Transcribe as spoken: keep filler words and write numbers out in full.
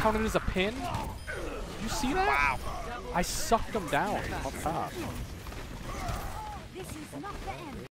counted as a pin? You see that? Wow. I sucked him down up top. This is not the end.